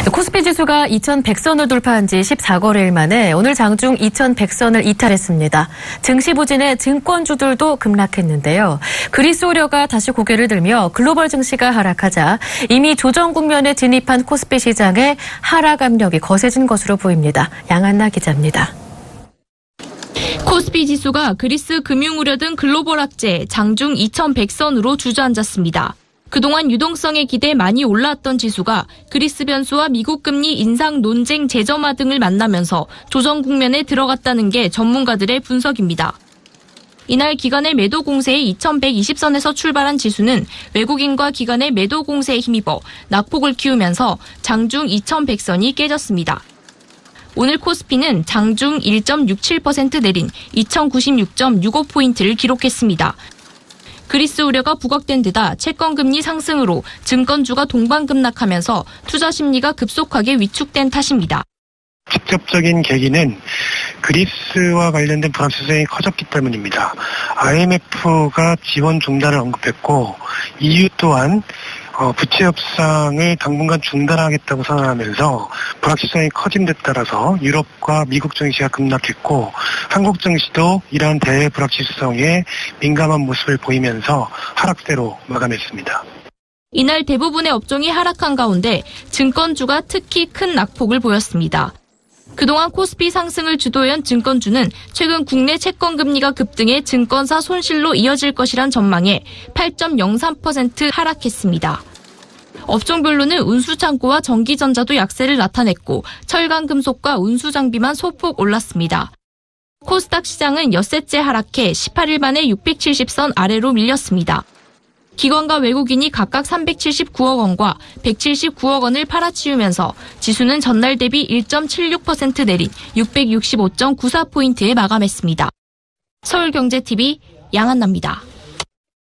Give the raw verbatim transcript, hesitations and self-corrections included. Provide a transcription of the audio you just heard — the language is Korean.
코스피 지수가 이천백 선을 돌파한 지 십사 거래일 만에 오늘 장중 이천백 선을 이탈했습니다. 증시 부진에 증권주들도 급락했는데요. 그리스 우려가 다시 고개를 들며 글로벌 증시가 하락하자 이미 조정 국면에 진입한 코스피 시장의 하락 압력이 거세진 것으로 보입니다. 양한나 기자입니다. 코스피 지수가 그리스 금융 우려 등 글로벌 악재 장중 이천백 선으로 주저앉았습니다. 그동안 유동성에 기대 많이 올라왔던 지수가 그리스 변수와 미국 금리 인상 논쟁 재점화 등을 만나면서 조정 국면에 들어갔다는 게 전문가들의 분석입니다. 이날 기관의 매도 공세에 이천백이십 선에서 출발한 지수는 외국인과 기관의 매도 공세에 힘입어 낙폭을 키우면서 장중 이천백 선이 깨졌습니다. 오늘 코스피는 장중 일 점 육칠 퍼센트 내린 이천구십육 점 육오 포인트를 기록했습니다. 그리스 우려가 부각된 데다 채권금리 상승으로 증권주가 동반급락하면서 투자 심리가 급속하게 위축된 탓입니다. 직접적인 계기는 그리스와 관련된 불확실성이 커졌기 때문입니다. 아이엠에프가 지원 중단을 언급했고 이유 또한 부채 협상을 당분간 중단하겠다고 선언하면서 불확실성이 커진 데 따라서 유럽과 미국 증시가 급락했고 한국 증시도 이러한 대불확실성에 민감한 모습을 보이면서 하락세로 마감했습니다. 이날 대부분의 업종이 하락한 가운데 증권주가 특히 큰 낙폭을 보였습니다. 그동안 코스피 상승을 주도한 증권주는 최근 국내 채권 금리가 급등해 증권사 손실로 이어질 것이란 전망에 팔 점 영삼 퍼센트 하락했습니다. 업종별로는 운수창고와 전기전자도 약세를 나타냈고 철강금속과 운수장비만 소폭 올랐습니다. 코스닥 시장은 엿새째 하락해 십팔 일 만에 육백칠십 선 아래로 밀렸습니다. 기관과 외국인이 각각 삼백칠십구억 원과 백칠십구억 원을 팔아치우면서 지수는 전날 대비 일 점 칠육 퍼센트 내린 육백육십오 점 구사 포인트에 마감했습니다. 서울경제티비 양한나입니다.